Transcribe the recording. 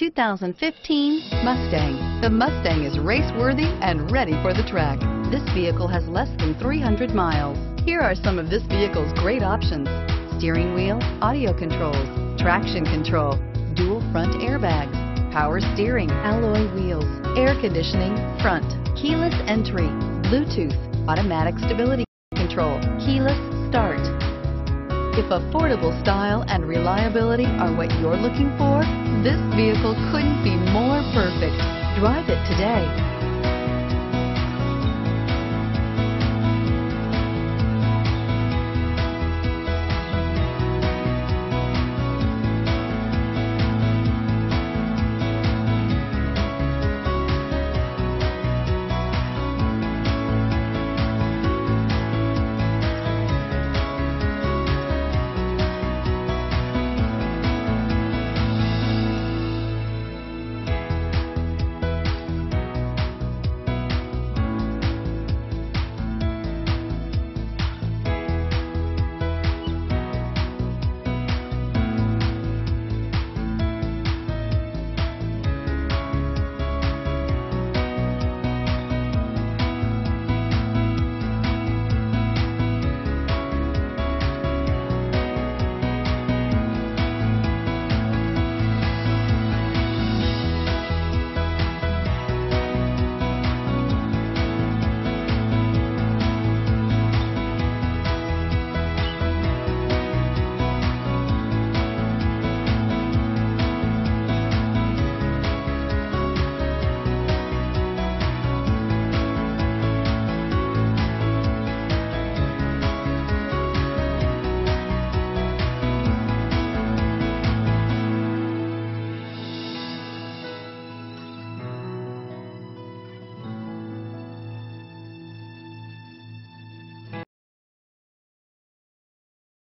2015 Mustang. The Mustang is race-worthy and ready for the track. This vehicle has less than 300 miles. Here are some of this vehicle's great options: steering wheel audio controls, traction control, dual front airbags, power steering, alloy wheels, air conditioning, front, keyless entry, Bluetooth, automatic stability control, keyless start. If affordable style and reliability are what you're looking for, this vehicle couldn't be more perfect. Drive it today.